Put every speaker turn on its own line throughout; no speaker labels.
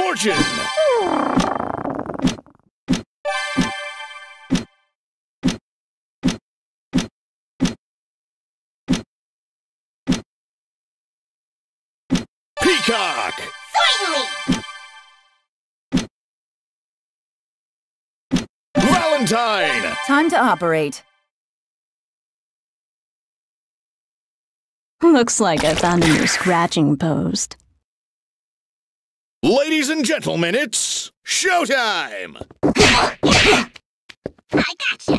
Fortune! Peacock!
Finally!
Valentine!
Time to operate. Looks like I found a new scratching post.
Ladies and gentlemen, it's showtime!
I gotcha!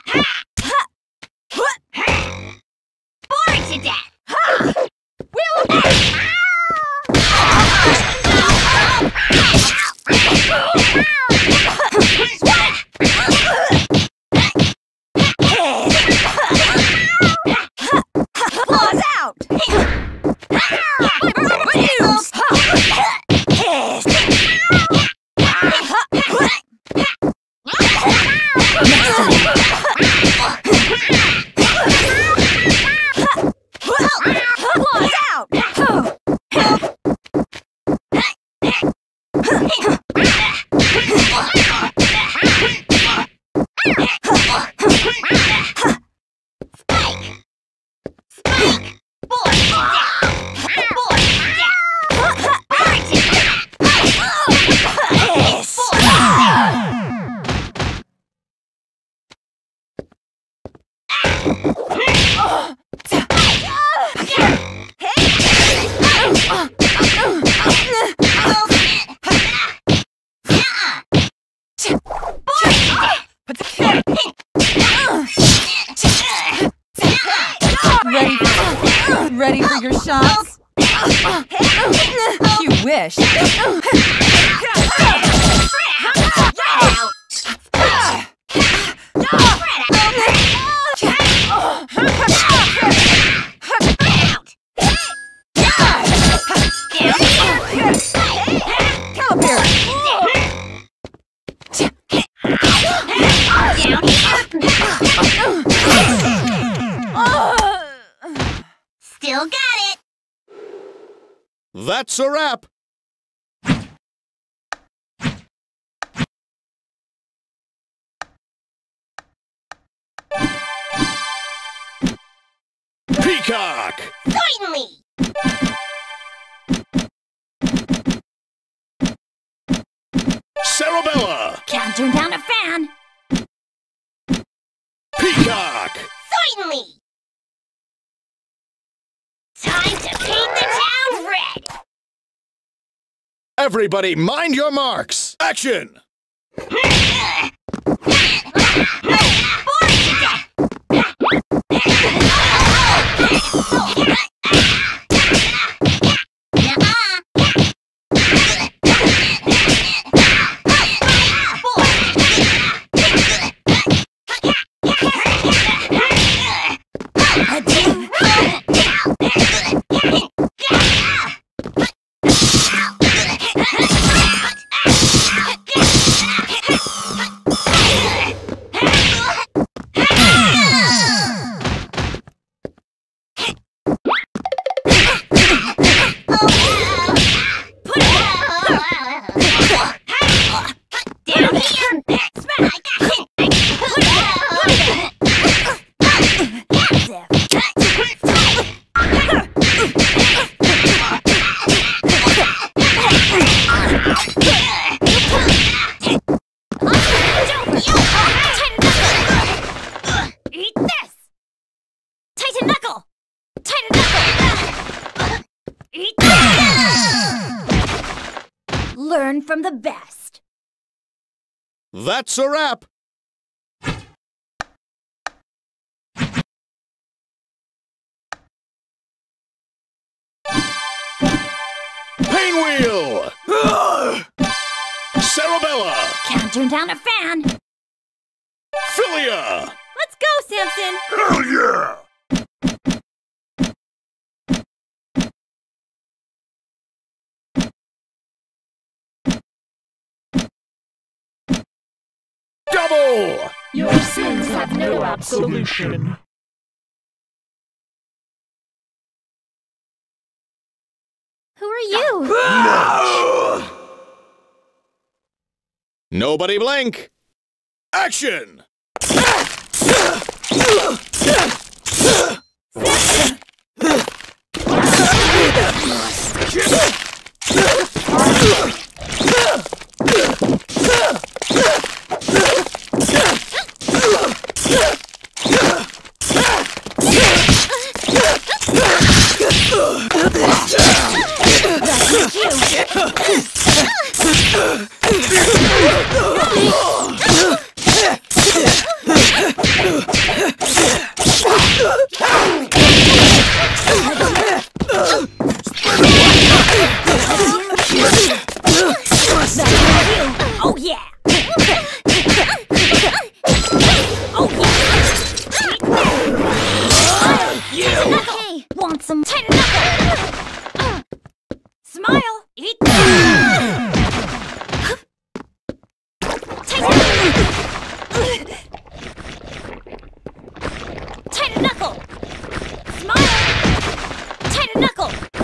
Bored to death!
Claws out! Claws out! Ready for your shots? You wish. Come up here.
Still got it!
That's a wrap! Peacock!
Finally!
Cerebella!
Can't turn down a fan!
Peacock!
Finally! Time to paint the town red!
Everybody mind your marks! Action!
Learn from the best.
That's a wrap! Painwheel! Cerebella!
Can't turn down a fan.
Philia!
Let's go, Samson.
Hell yeah! Double!
Your sins have no absolution.
Who are you?
No! Nobody blink. Action!
Oh yeah! Hey, want some tighten knuckle? Smile! Eat tighten knuckle! Smile! Tighten knuckle!